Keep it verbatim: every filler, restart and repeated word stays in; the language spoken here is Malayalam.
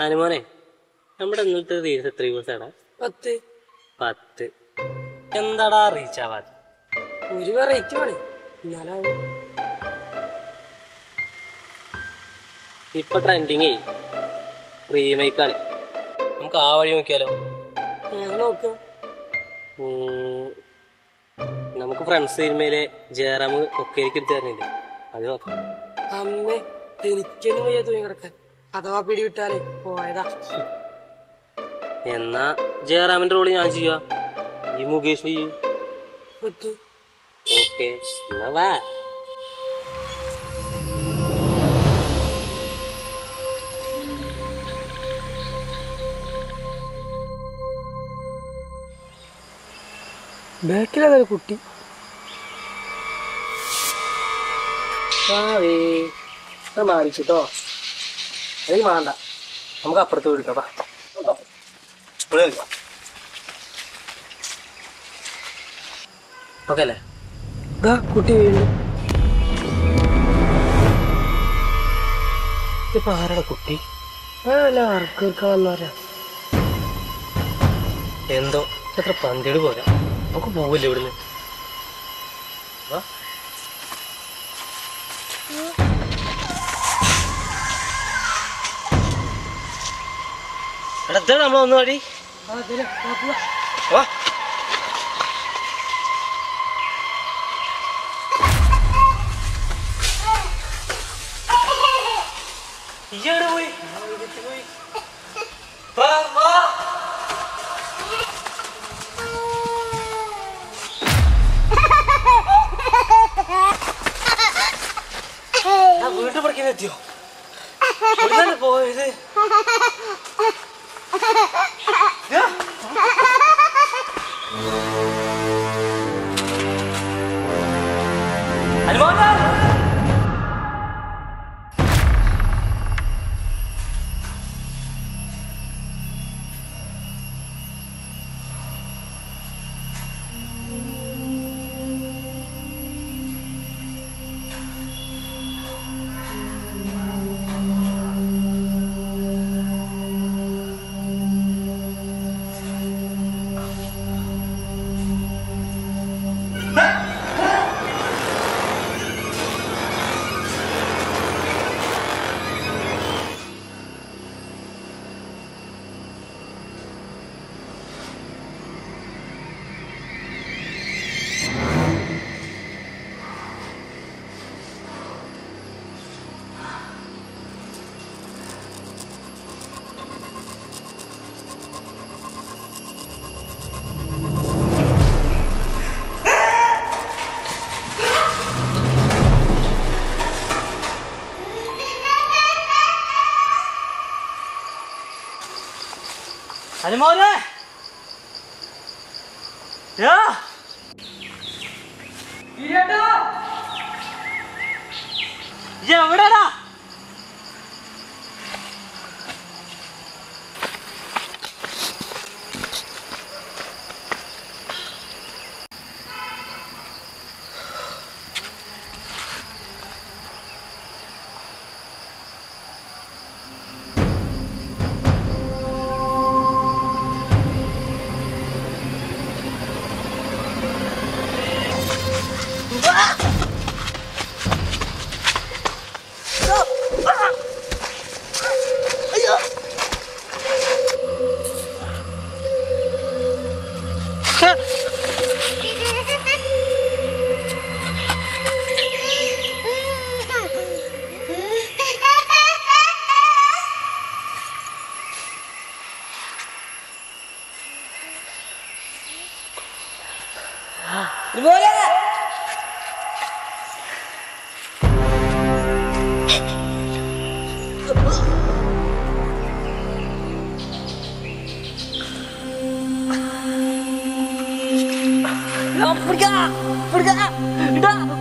അനുമോനെ, നമ്മുടെ ഇന്നത്തെ റീൽസ് എത്ര ദിവസമാണ്? പത്ത് പത്ത് എന്താടാ റീച്ച് ആവാതെ? ഒരു വെറൈറ്റി വേണേ എന്നാലും ഇപ്പൊ ട്രെൻഡിങ് റീമേക്കാണ്. നമുക്ക് ആ വഴി നോക്കിയാലോ? നോക്കാം. നമുക്ക് ഫ്രണ്ട്സ് സിനിമയിലെ ജയറാം ഒക്കെ എടുത്തു തരുന്നില്ലേ, അത് നോക്കാം. അമ്മേ എനിക്കൊന്നും വയ്യ തൂങ്ങി കിടക്കാൻ. അഥവാ പിടിവിട്ടാലേ പോയതാ. എന്നാ ജയറാമിന്റെ റോള് ഞാൻ ചെയ്യാ, ഈ മുകേഷ് ചെയ്യും. ഓക്കെ എന്നാ വാ. ബാക്കിലതൊരു കുട്ടി മാറിച്ചിട്ടോ, എനിക്ക് വേണ്ട, നമുക്ക് അപ്പുറത്ത് വിളിക്കാം. ഓക്കെ അല്ലേ? കുട്ടി വീണ്ടും ഇപ്പൊ ആരാണ് കുട്ടി? അതല്ല വർക്ക് എടുക്കാൻ വന്നവരാ. എന്തോ എത്ര പന്തിയോട് പോരാ, നമുക്ക് പോവില്ല ഇവിടുന്ന്. എടാ നമ്മളൊന്നു പാടി വാ. ഇയ്യെവിടെ പോയി? വീട്ടിൽ പഠിക്കാൻ എത്തിയോ? പോയത് അനുമോനാ. അനുമോനെ, എവിടെടാ? Pergi, pergi, dah.